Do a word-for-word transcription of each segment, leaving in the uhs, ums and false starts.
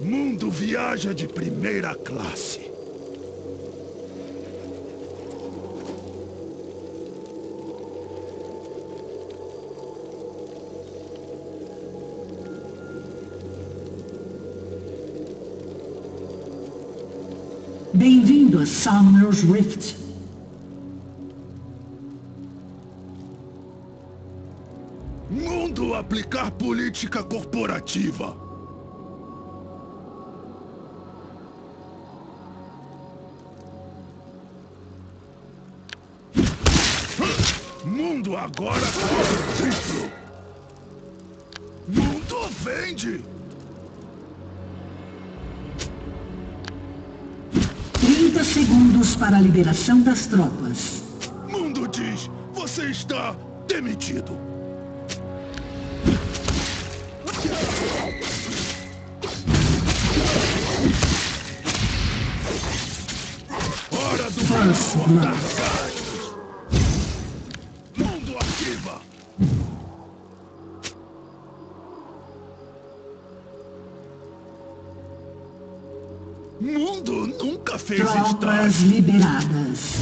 Mundo viaja de primeira classe. Bem-vindo a Summer's Rift. Mundo aplicar política corporativa. Mundo agora corre triplo. Mundo vende. trinta segundos para a liberação das tropas. Mundo diz, você está demitido. Hora do cortar gastos. Mundo ativa. Mundo nunca fez Tropas estágio. liberadas.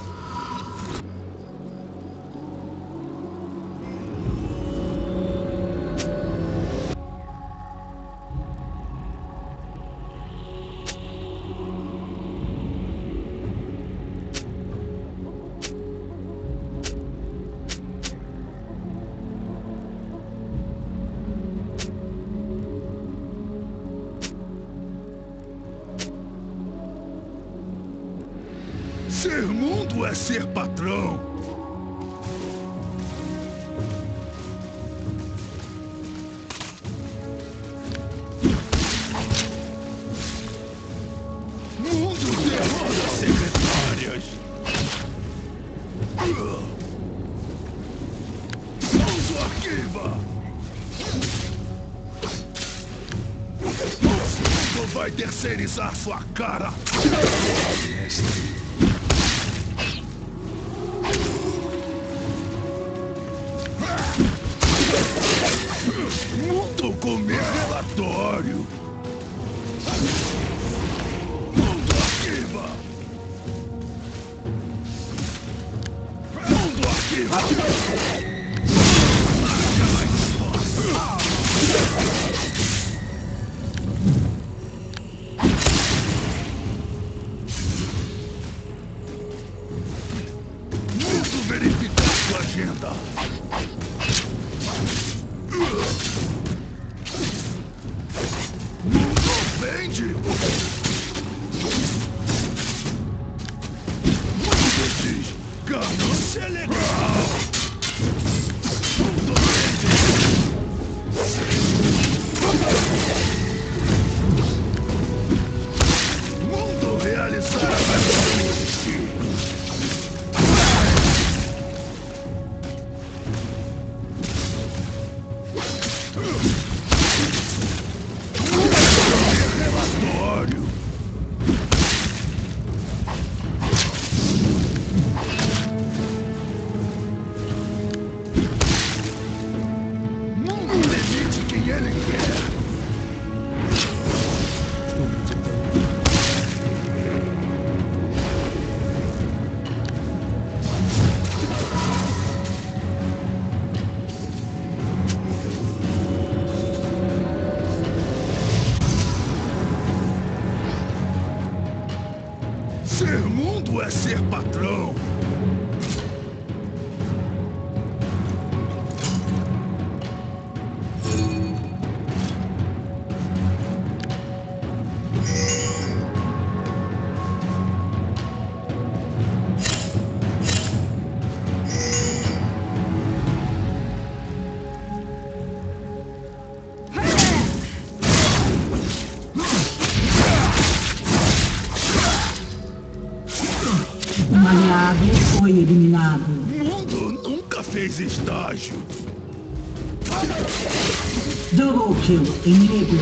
Ser mundo é ser patrão. Mundo derrota secretárias. Mundo arquiva. Mundo vai terceirizar sua cara. Mundo comer relatório. Mundo arquiva. Mundo arquiva. Marca mais forte. Mundo verificar sua agenda. Mundo vende! Mundo diz, ganância é legal! Mundo vende! Mundo realizar a verdade! Relatório. Mundo demite quem ele quer. Ser mundo é ser patrão. Um aliado foi eliminado. Mundo nunca fez estágio. Double kill inimigo.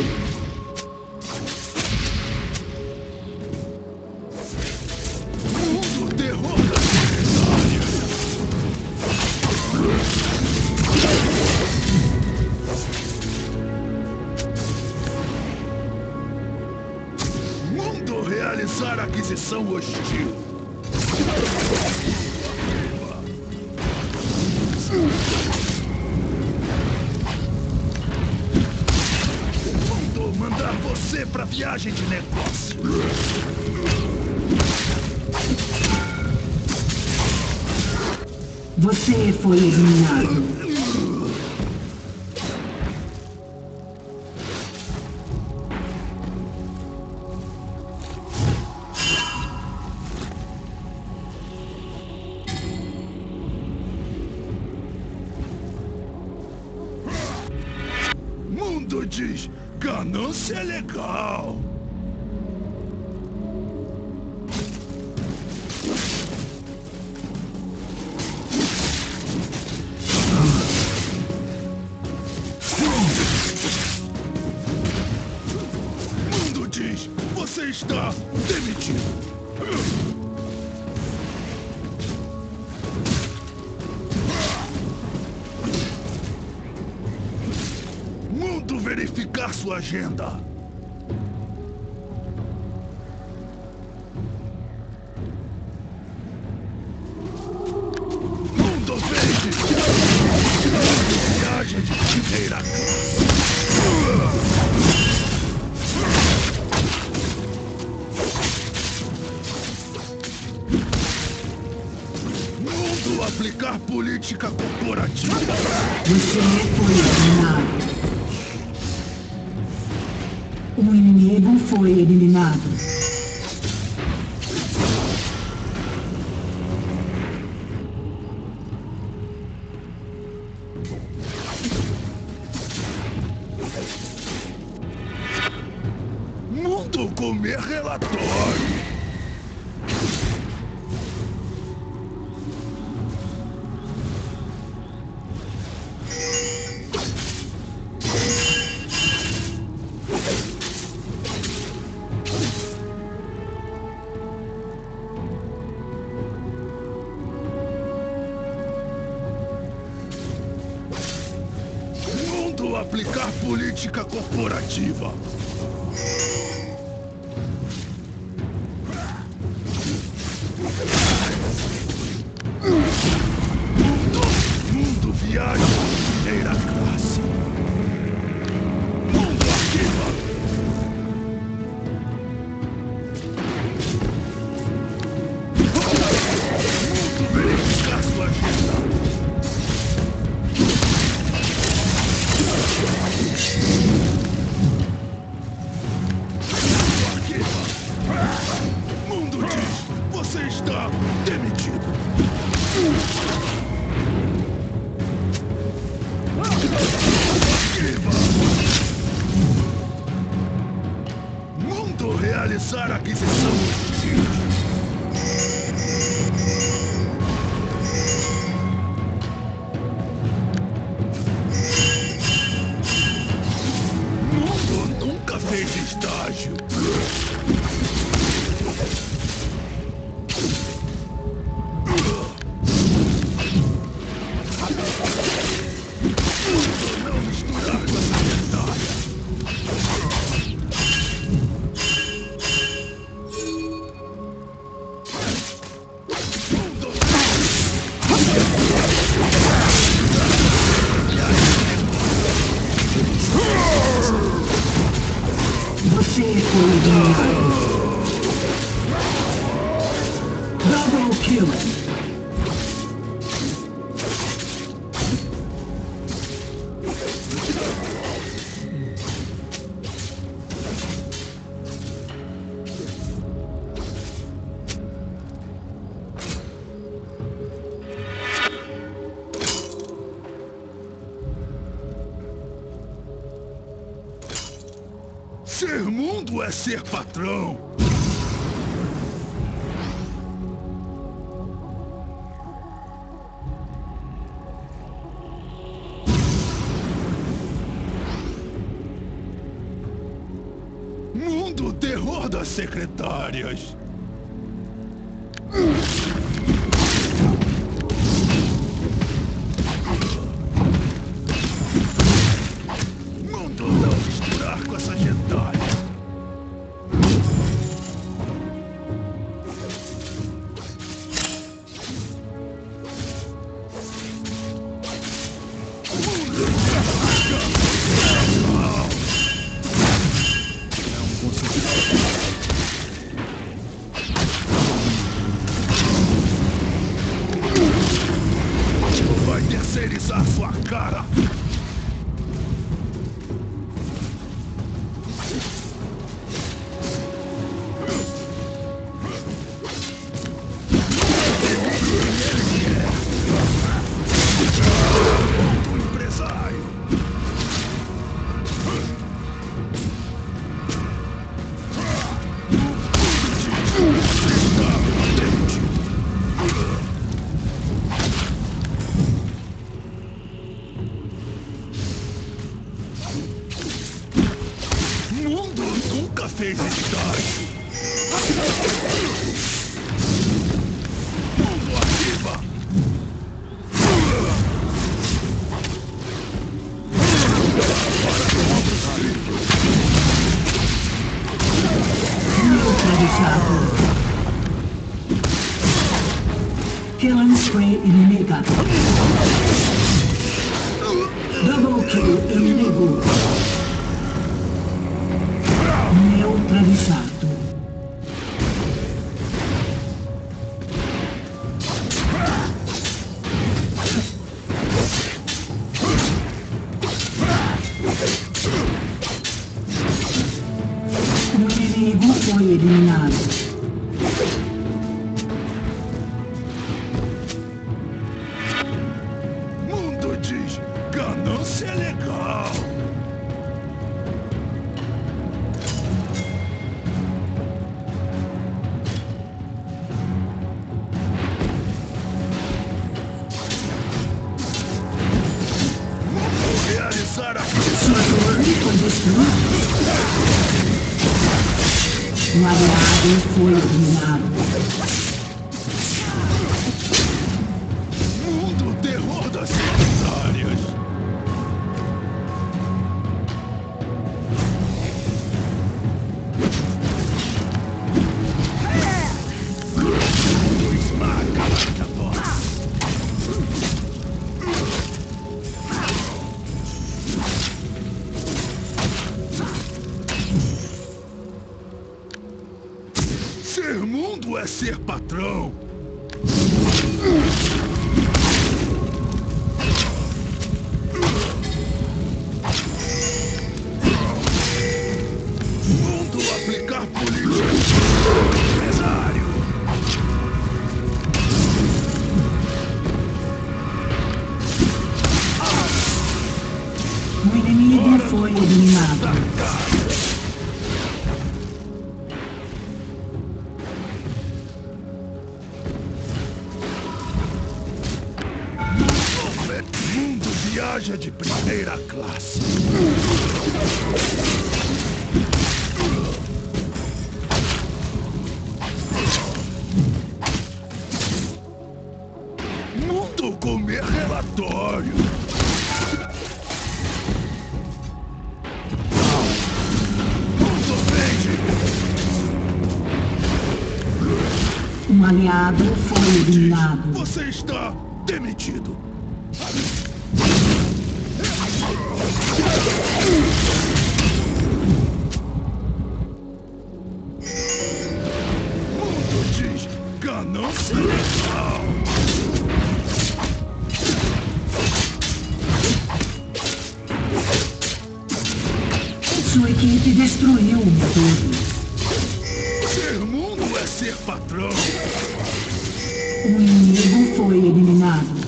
Mundo derrota secretária. situação hostil. Vou mandar você pra viagem de negócio. Você foi eliminado. Mundo diz, ganância é legal. Mundo diz, você está demitido. Mundo verificar sua agenda. Mundo verde. Viagem de primeira classe. Mundo aplicar política corporativa. Você foi eliminado. O inimigo foi eliminado. Mundo comer relatório. Mundo aplicar política corporativa. Mundo, mundo viagem de primeira classe. Mundo arquiva. Mundo verificar sua agenda. Mundo diz, você está demitido. Mundo realizar aquisição hostil. Mundo nunca fez estágio. Não misturar com essa lendária. Você foi eliminado. Double kill. Ser mundo é ser patrão. Mundo terror das secretárias. Mundo não misturar com essa gentalha. Vai terceirizar sua cara! O mundo nunca fez estágio. Mundo ativa. Neutralizado. Killing spree inimiga. Double kill inimigo. Neutralizado. O inimigo foi eliminado. Mundo diz, ganância é legal. Realizar a Sua torre foi destruída. O aliado foi eliminado. mundo terror das secretárias. Mundo esmaga marcadores. Ser mundo é ser patrão. Mundo aplicar política. Empresário. O inimigo foi eliminado. Mundo viaja de primeira classe. Mundo comer relatório. Mundo vende. Um aliado foi eliminado. Você está demitido. Mundo diz ganância legal. Sua equipe destruiu o motor. Ser mundo é ser patrão. O inimigo foi eliminado.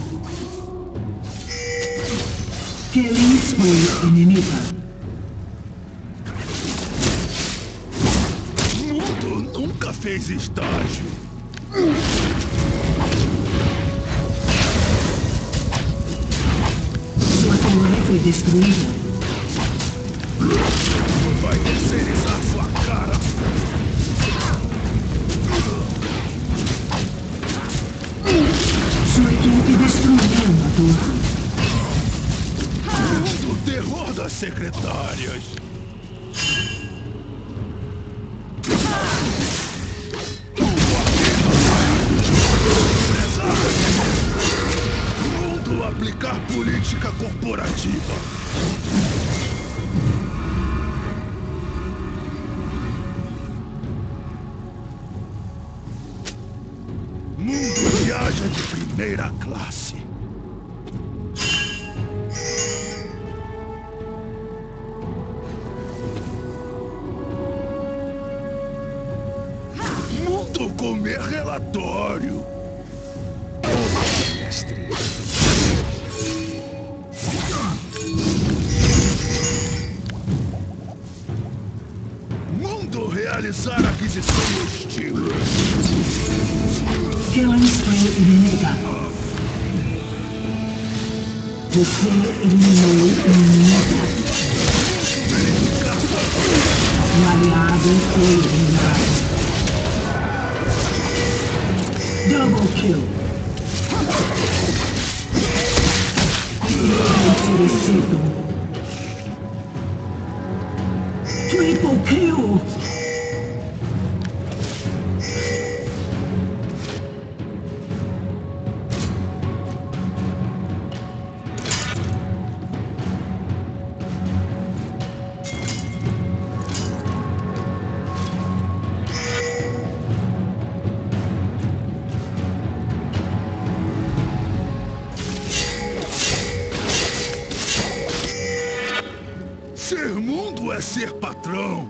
Killing spree inimiga. Mundo nunca fez estágio. Sua torre foi destruída. Vai terceirizar sua cara. Sua equipe destruiu uma torre. Mundo terror das secretárias. Mundo aplicar política. política corporativa. Mundo viaja de primeira classe. Mundo comer relatório. Mestre. Mundo realizar aquisição hostil. Killing Spray eliminado. Você eliminou um inimigo. Um aliado foi eliminado. Double kill. Oferecido. Triple kill. Ser mundo é ser patrão.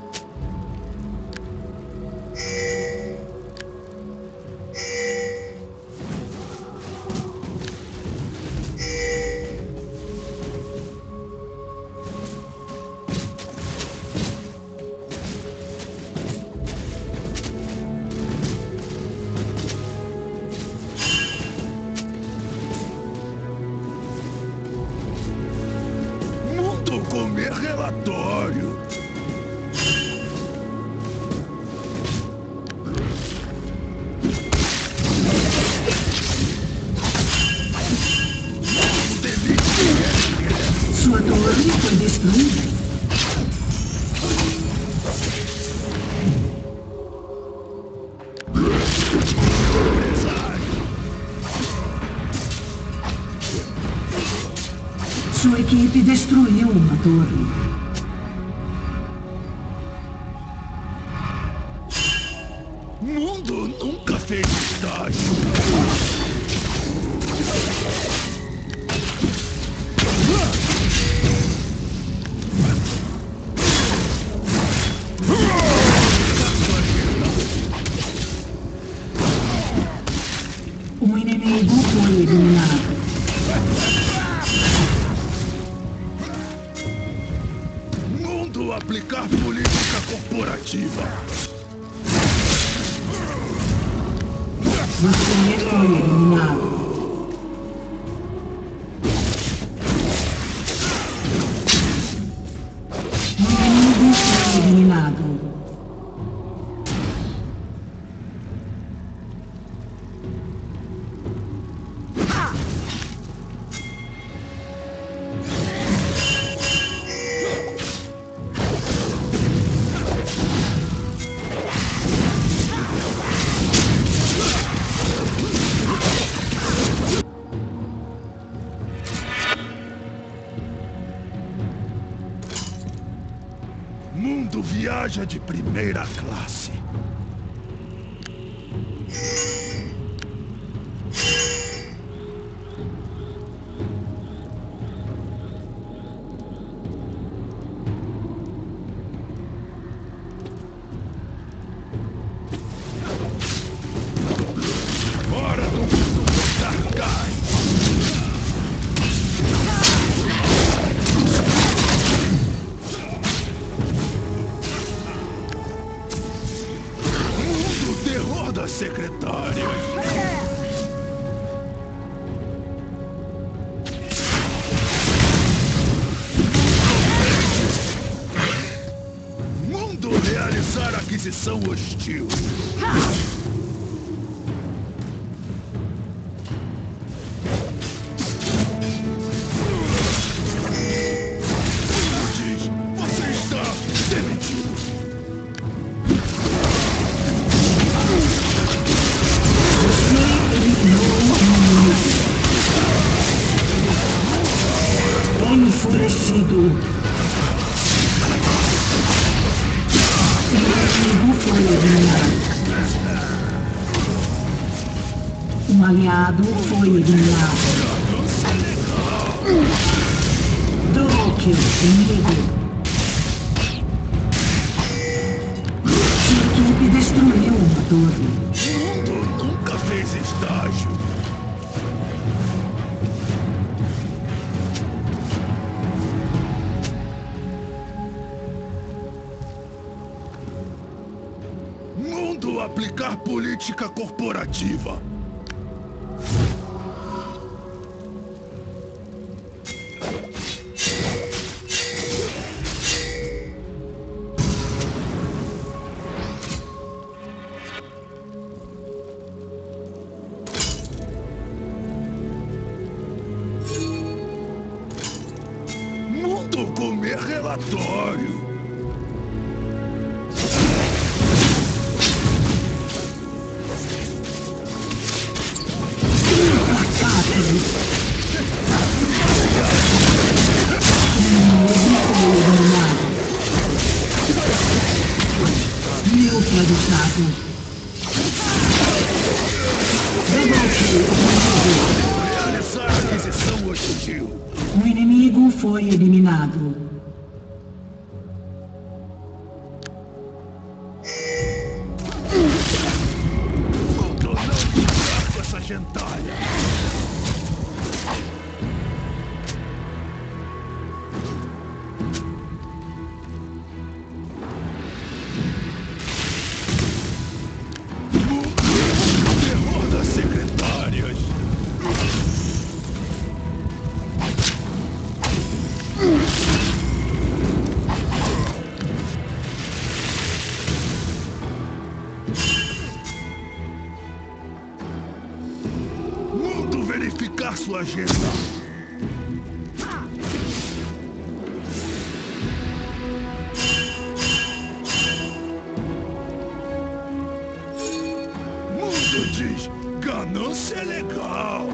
Mundo comer relatório. Sua torre foi destruída. Sua equipe destruiu uma torre. Mundo nunca fez estágio. Um inimigo foi eliminado. Mundo aplicar política corporativa. Você foi eliminado. Um inimigo foi eliminado. Mundo viaja de primeira classe. Hora do mundo botar gás. Mundo terror da secretária. Mundo realizar aquisição hostil. Você está demitido. Você eliminou um inimigo. aliado foi eliminado. Double kill inimigo. Sua equipe destruiu uma torre. O mundo nunca fez estágio. Mundo aplicar política corporativa. Mundo comer relatório. Neutralizado. Realizar a aquisição hostil. O inimigo foi eliminado. Mundo não brincar com essa gentalha. Terror das secretárias. Mundo verificar sua agenda. Mundo diz, ganância é legal.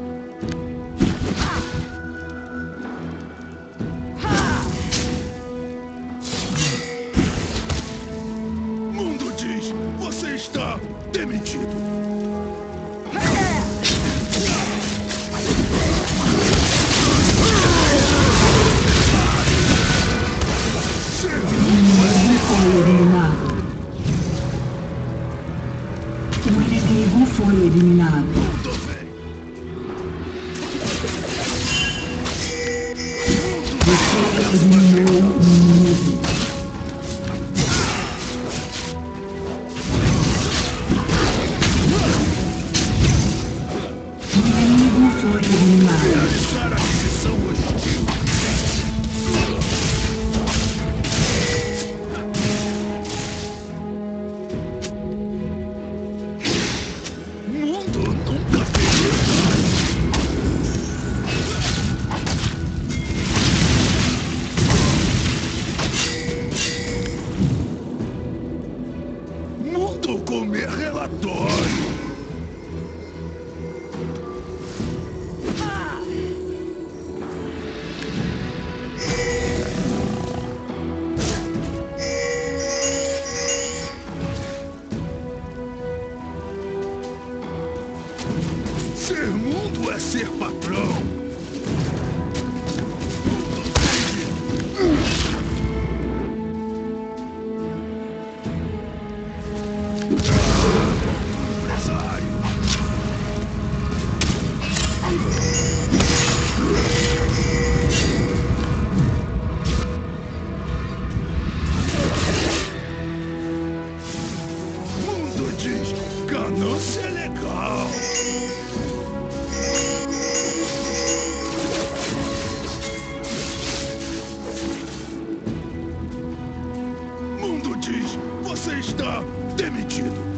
Mundo diz, você está demitido. O inimigo foi eliminado. Mundo vem. Você eliminou o inimigo. O inimigo foi eliminado. Realizar a aquisição hostil. Mundo nunca fez estágio. Mundo comer relatório. Ser mundo é ser patrão. Empresário. Mundo diz, ganância é legal. Mundo diz, você está demitido.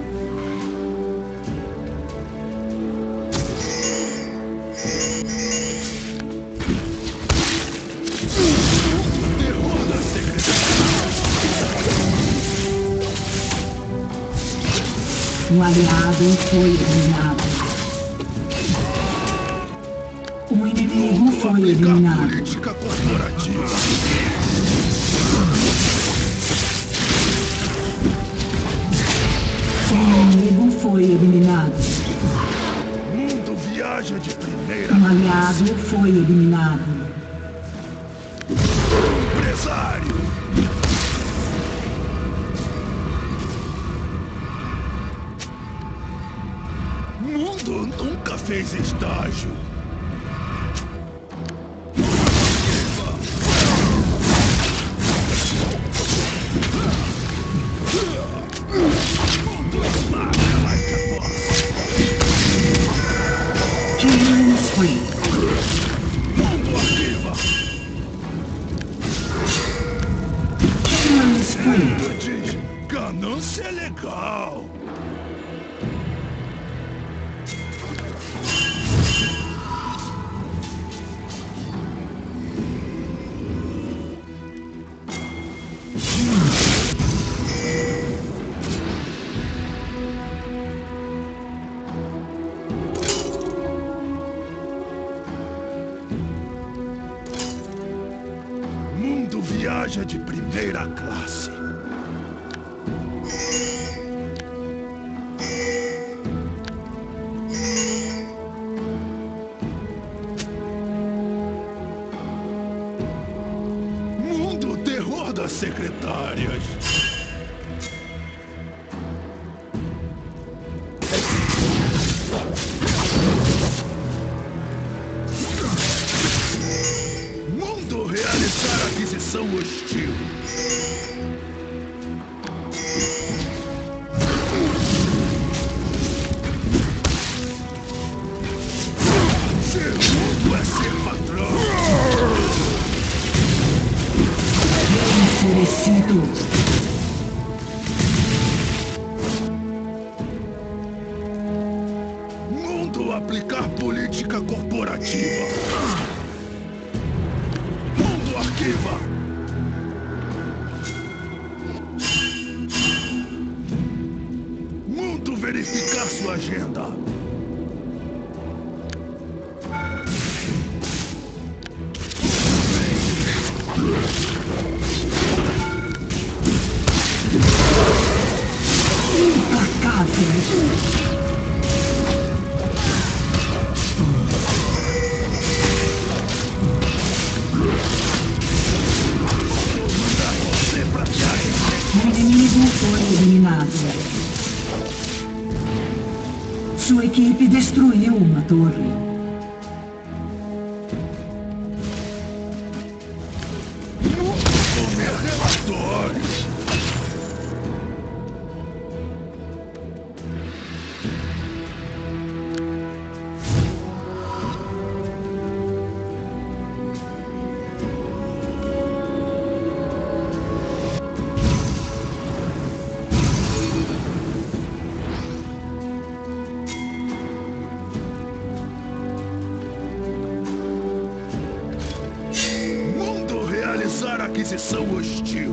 Terror da secretária. Um aliado foi eliminado. O inimigo foi Aplicar eliminado. política corporativa. O inimigo foi eliminado. viaja de primeira Um aliado foi eliminado. empresário. Mundo nunca fez estágio. Killing spree. Mundo ativa. Killing spree. Mundo diz, ganância é legal. Mundo viaja de primeira classe. Mundo terror das secretárias. Mundo realizar aquisição hostil. Ser mundo é ser patrão. Enfurecido. Mundo aplicar política corporativa. Mundo arquiva. Mundo verificar sua agenda. Implacável. Mandar você pra viagem. O inimigo foi eliminado. Sua equipe destruiu uma torre. Comer relatórios. Mundo realizar aquisição hostil.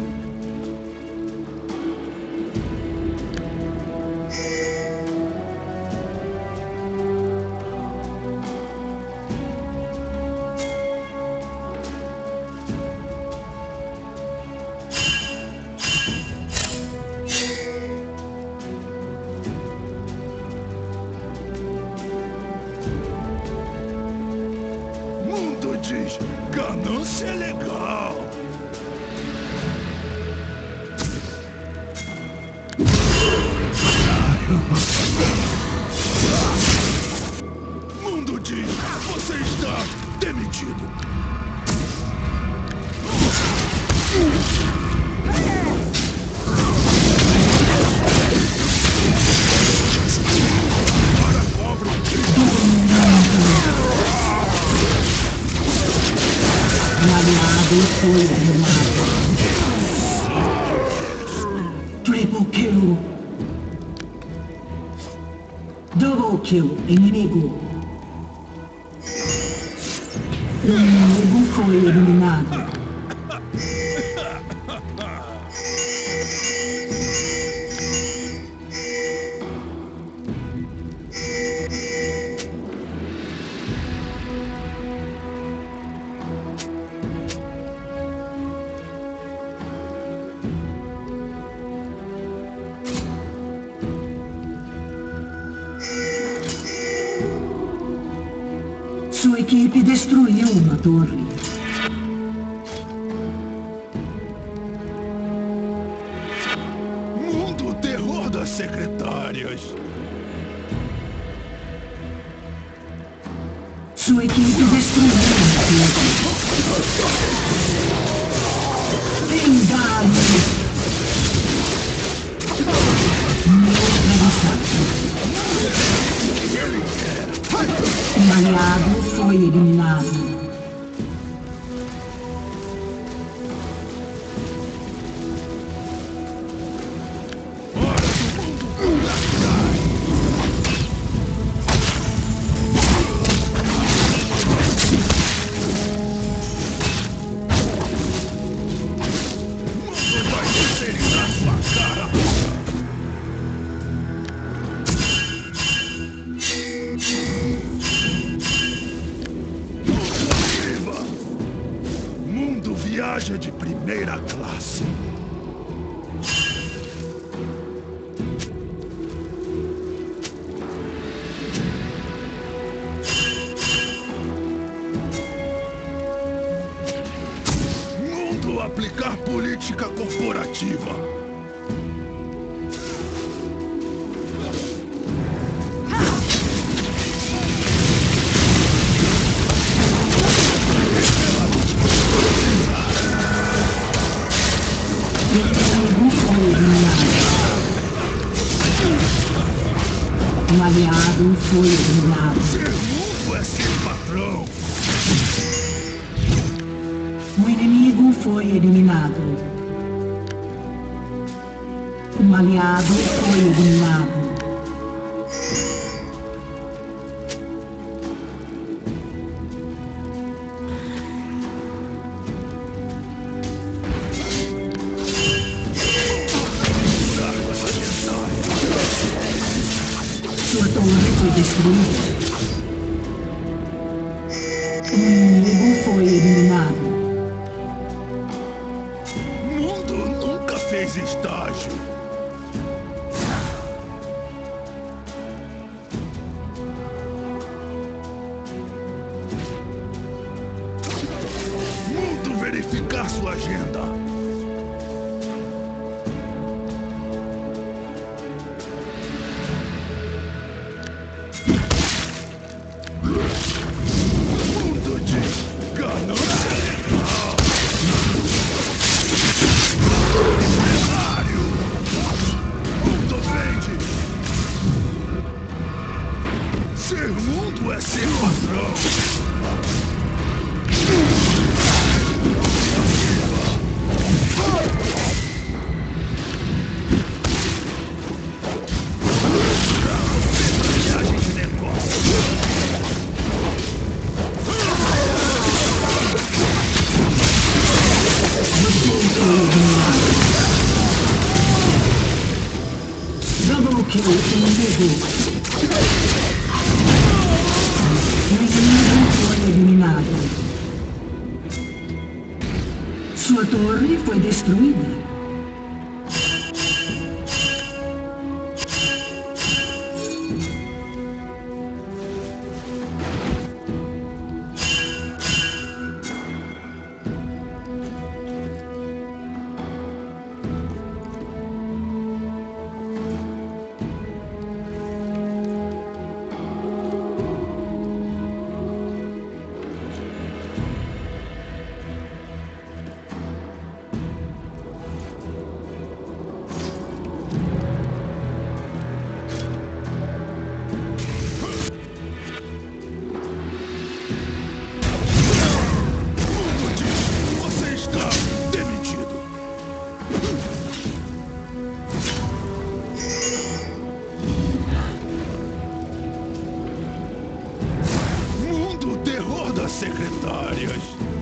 Mundo diz, ganância é legal. Mundo diz, você está demitido. Para cobra um crime. Um aliado foi eliminado. Triple kill. Double kill, inimigo. O inimigo foi eliminado. Sua equipe destruiu uma torre. Mundo terror das secretárias. Sua equipe destruiu uma torre. Engane! Um aliado foi eliminado. Viaja de primeira classe. Mundo aplicar política corporativa. Um aliado foi eliminado. Ser mundo é ser patrão. Um inimigo foi eliminado. Um aliado foi eliminado. Sua torre foi destruída. Um inimigo foi eliminado. Mundo nunca fez estágio. Mundo verificar sua agenda. Mundo de ganância legal. Cenário. Mundo vende. Ser mundo é ser patrão. Viagem de negócio. Double kill inimigo. O inimigo foi eliminado. Sua torre foi destruída. Você está demitido. Mundo terror das secretárias.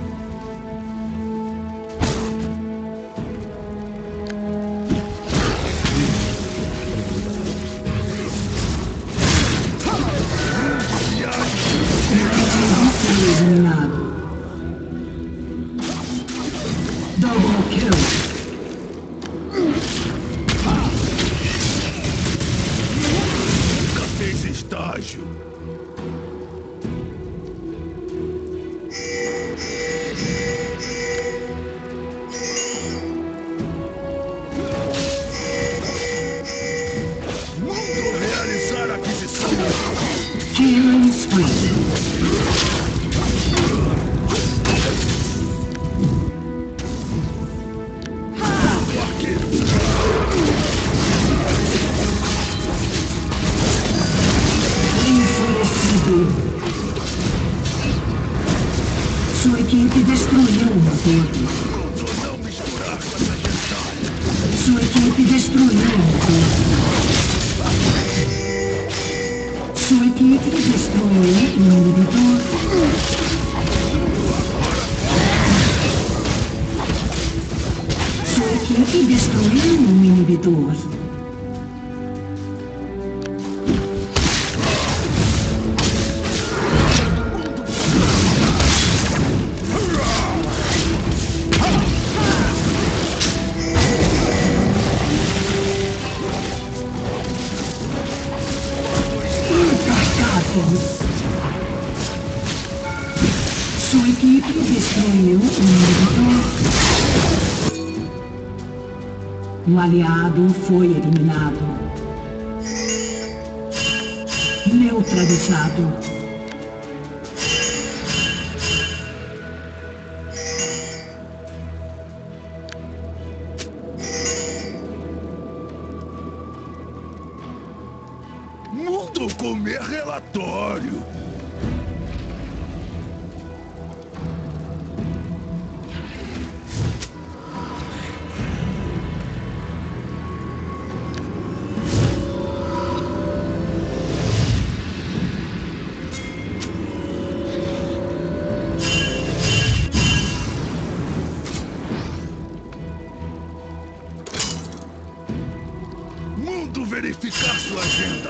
Eliminado. Double kill. Nunca fez estágio. Sua equipe destruiu um motor. Pronto, não misturar com essa gentalha. Sua equipe destruiu um motor. Sua equipe destruiu um inibidor. Sua equipe destruiu um inibidor. Sua equipe destruiu um inibidor. Um aliado foi eliminado. Neutralizado. Mundo comer relatório. Mundo verificar sua agenda.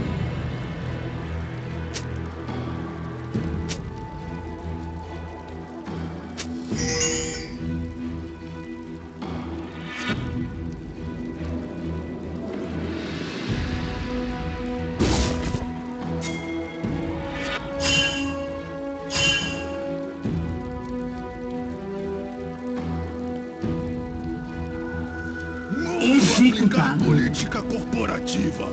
Aplicar Executado. política corporativa.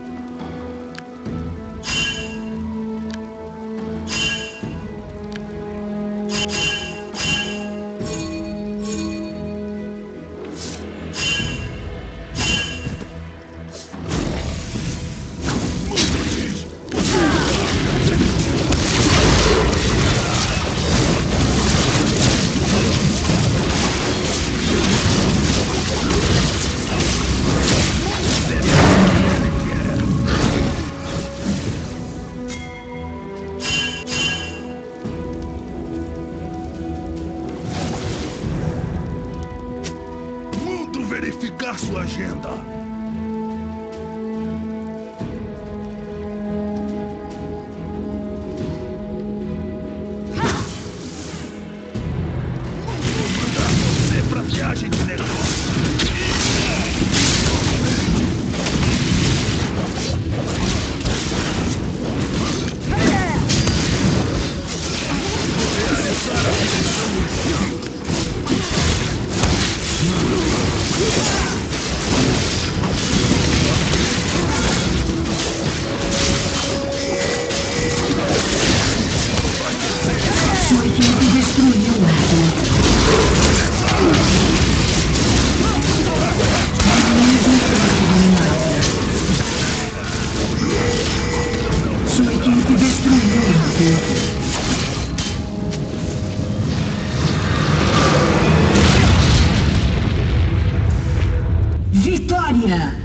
Verificar sua agenda. Vou mandar você pra viagem de negócio. Realizar a missão urgente. Sua equipe destruiu um motor. Sua equipe destruiu um motor. Vitória!